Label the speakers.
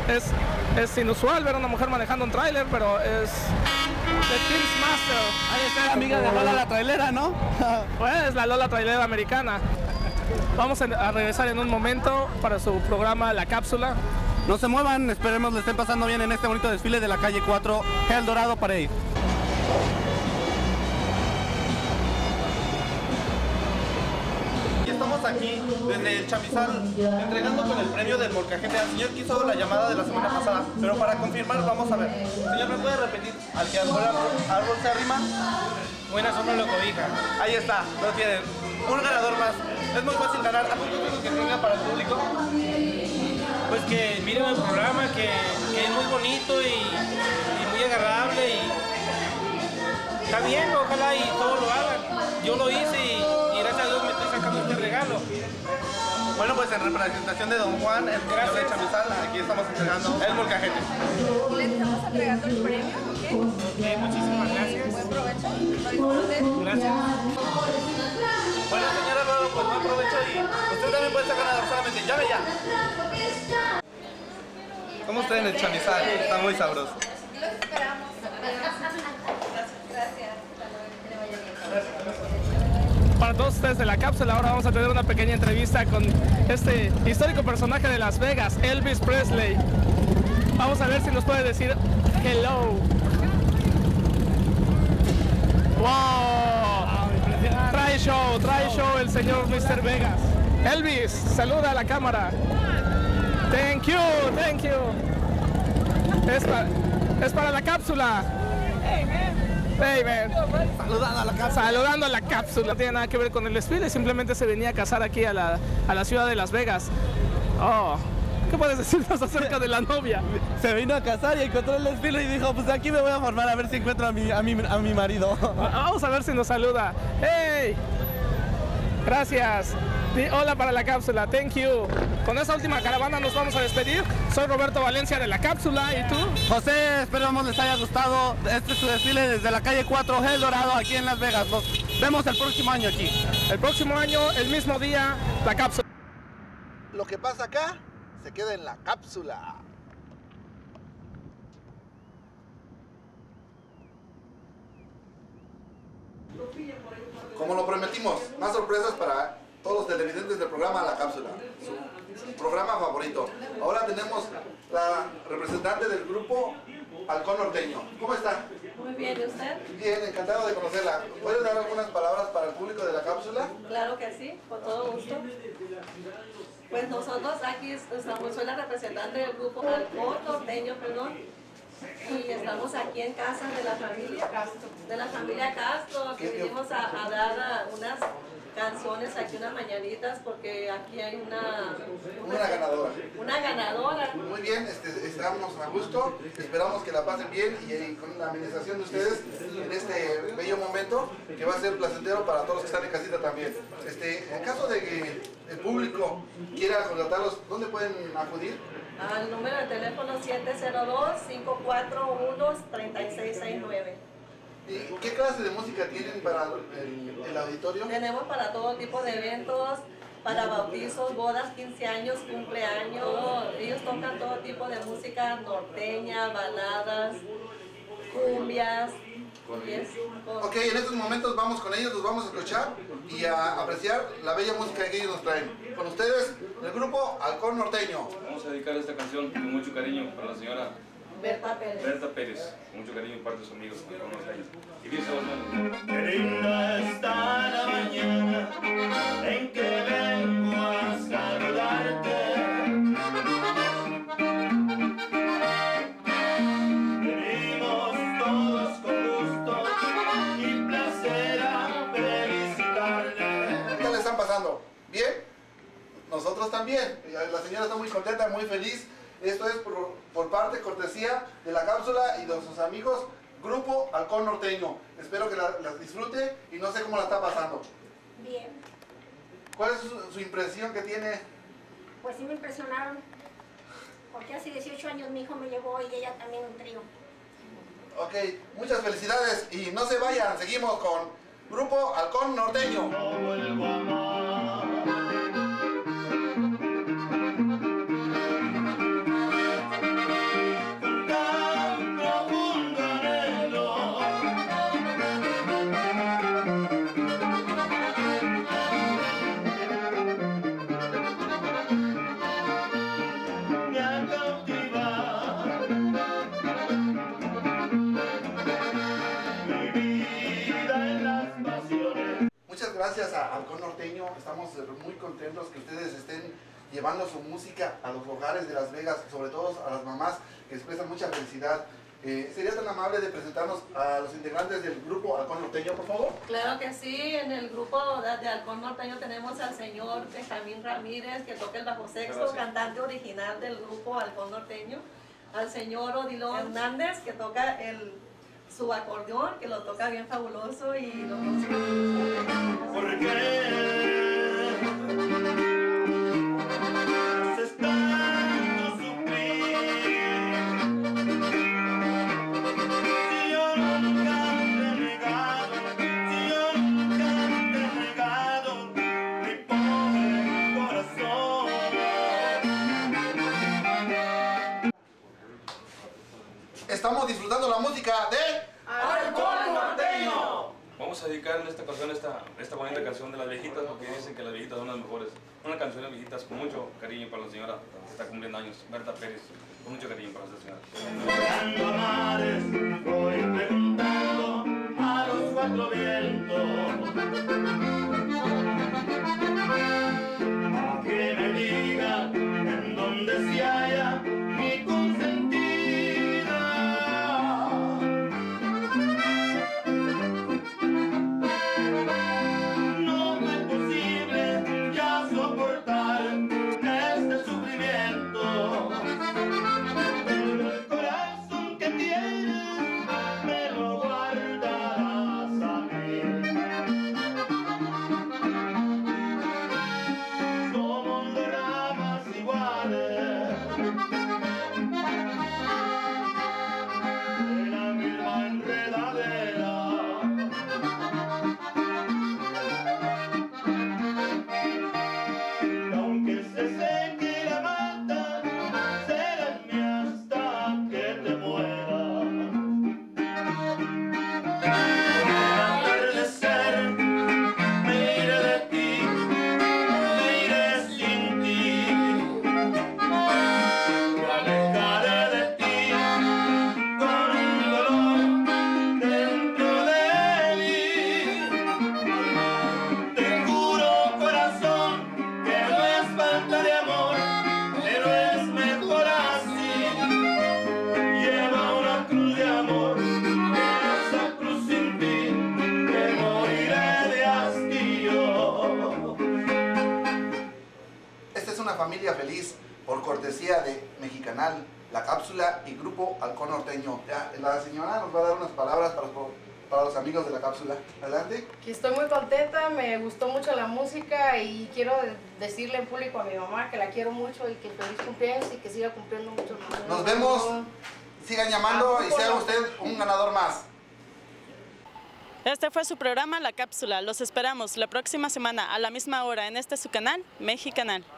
Speaker 1: es inusual ver a una mujer manejando un tráiler, pero es The Team's Master.
Speaker 2: Ahí está la amiga de Lola la trailera, ¿no?
Speaker 1: Pues es la Lola trailera americana. Vamos a regresar en un momento para su programa La Cápsula.
Speaker 2: No se muevan, esperemos le estén pasando bien en este bonito desfile de la calle 4 El Dorado Parade. Y estamos aquí desde el Chamizal entregando con el premio del molcajete al señor que hizo la llamada de la semana pasada, pero para confirmar vamos a ver. Señor, ¿me puede repetir al que árbol se arrima?
Speaker 3: Buena sombra lo cobija.
Speaker 2: Ahí está, lo tienen. Un ganador más. Es muy fácil ganar. ¿Algo que tenga para el público?
Speaker 3: Pues que miren el programa, que es muy bonito y muy agradable y está bien, ojalá y todos lo hagan. Yo lo hice y gracias a Dios me estoy sacando este regalo.
Speaker 2: Bueno, pues en representación de Don Juan, el señor de Chamizal, aquí estamos entregando el molcajete.
Speaker 4: Le estamos entregando el premio, ¿ok?
Speaker 3: Muchísimas gracias.
Speaker 4: Buen provecho. Lo disfruten.
Speaker 3: Gracias.
Speaker 2: Bueno, señora Álvaro, pues buen provecho y usted también puede ser ganador, solamente llame ya. ¿Cómo está en el Chamizal? Está muy sabroso.
Speaker 4: Aquí los esperamos. Gracias.
Speaker 1: Para todos ustedes de La Cápsula, ahora vamos a tener una pequeña entrevista con este histórico personaje de Las Vegas, Elvis Presley. Vamos a ver si nos puede decir hello. ¡Wow! Trae show el señor Mr. Vegas. Elvis, saluda a la cámara. Thank you. Es para La Cápsula. Hey, man. Saludando a la cápsula. No tiene nada que ver con el desfile, simplemente se venía a casar aquí a la ciudad de Las Vegas. Oh, ¿qué puedes decirnos acerca de la novia?
Speaker 2: Se vino a casar y encontró el desfile y dijo, pues aquí me voy a formar a ver si encuentro a mi marido.
Speaker 1: Vamos a ver si nos saluda. Hey, gracias. Hola para La Cápsula, thank you. Con esta última caravana nos vamos a despedir. Soy Roberto Valencia de La Cápsula, ¿y tú?
Speaker 2: José, esperamos les haya gustado este su desfile desde la calle 4 El Dorado aquí en Las Vegas. Nos vemos el próximo año aquí.
Speaker 1: El próximo año, el mismo día, La Cápsula.
Speaker 5: Lo que pasa acá se queda en La Cápsula. Como lo prometimos, más sorpresas para todos los televidentes del programa La Cápsula, su programa favorito. Ahora tenemos la representante del grupo Halcón Norteño. ¿Cómo está?
Speaker 6: Muy bien, ¿y usted?
Speaker 5: Bien, encantado de conocerla. ¿Puede dar algunas palabras para el público de La Cápsula?
Speaker 6: Claro que sí, con todo gusto. Pues nosotros aquí estamos, soy la representante del grupo Halcón Norteño, y estamos aquí en casa de la familia Castro, que vinimos a dar unas canciones aquí, unas mañanitas, porque aquí hay una ganadora.
Speaker 5: Muy bien, estamos a gusto, esperamos que la pasen bien y con la administración de ustedes en este bello momento que va a ser placentero para todos los que están en casita también. En caso de que el público quiera contratarlos, ¿dónde pueden acudir?
Speaker 6: Al número de teléfono 702-541-3669.
Speaker 5: ¿Y qué clase de música tienen para el auditorio?
Speaker 6: Tenemos para todo tipo de eventos, para bautizos, bodas, 15 años, cumpleaños. Ellos tocan todo tipo de música norteña, baladas, cumbias.
Speaker 5: Ok, en estos momentos vamos con ellos, los vamos a escuchar y a apreciar la bella música que ellos nos traen. Con ustedes, el grupo Halcón Norteño.
Speaker 7: Vamos a dedicar esta canción con mucho cariño para la señora
Speaker 6: Berta Pérez.
Speaker 7: Con mucho cariño parte de sus amigos. Y dice,
Speaker 8: qué linda está la mañana en que vengo a saludarte. Venimos todos con gusto y placer a felicitarle.
Speaker 5: ¿Qué le están pasando? ¿Bien? Nosotros también. La señora está muy contenta, muy feliz. Esto es por parte, cortesía de La Cápsula y de sus amigos, Grupo Halcón Norteño. Espero que las disfrute y no sé cómo la está pasando.
Speaker 9: Bien.
Speaker 5: ¿Cuál es su impresión que tiene?
Speaker 9: Pues sí me impresionaron, porque hace 18 años mi hijo me llevó y ella también un trío.
Speaker 5: Ok, muchas felicidades y no se vayan, seguimos con Grupo Halcón Norteño.
Speaker 8: No vuelvo a amar.
Speaker 5: contentos que ustedes estén llevando su música a los hogares de Las Vegas, sobre todo a las mamás que expresan mucha felicidad. ¿Sería tan amable de presentarnos a los integrantes del grupo Halcón Norteño, por favor?
Speaker 6: Claro que sí, en el grupo de Halcón Norteño tenemos al señor Benjamín Ramírez, que toca el bajo sexto, cantante original del grupo Halcón Norteño, al señor Odilon Hernández, que toca su acordeón, que lo toca bien fabuloso, y lo
Speaker 8: ¿Por qué?
Speaker 5: Estamos disfrutando la música de
Speaker 8: Halcón Norteño.
Speaker 7: Vamos a dedicar en esta ocasión esta bonita canción de las viejitas, porque dicen que las viejitas son las mejores. Una canción de viejitas con mucho cariño para la señora que está cumpliendo años, Berta Pérez, con mucho cariño para esta señora.
Speaker 8: Buscando mares, voy preguntando a los cuatro vientos a que me digan en dónde se halla mi consentida. No es posible ya soportar este sufrimiento. El corazón que tienes me lo guardarás a mí. Somos de ramas iguales, de la misma enredadera. Y aunque se seque la mata, serás mi hasta que te mueras. Al atardecer me iré de ti, me iré sin ti, me alejaré de ti con un dolor dentro de mí. Te juro, corazón, que no es falta de amor, pero es mejor así. Lleva una cruz de amor, esa cruz sin ti, que moriré de hastío.
Speaker 5: Esta es una familia feliz por cortesía de Mexicanal, La Cápsula y Grupo Halcón Norteño. La señora nos va a dar unas palabras para los amigos de La Cápsula. Adelante.
Speaker 10: Que estoy muy contenta, me gustó mucho la música y quiero decirle en público a mi mamá que la quiero mucho y que feliz cumpleaños y que siga cumpliendo mucho más.
Speaker 5: Nos vemos, sigan llamando y sea usted un ganador más.
Speaker 11: Este fue su programa La Cápsula. Los esperamos la próxima semana a la misma hora en este su canal, Mexicanal.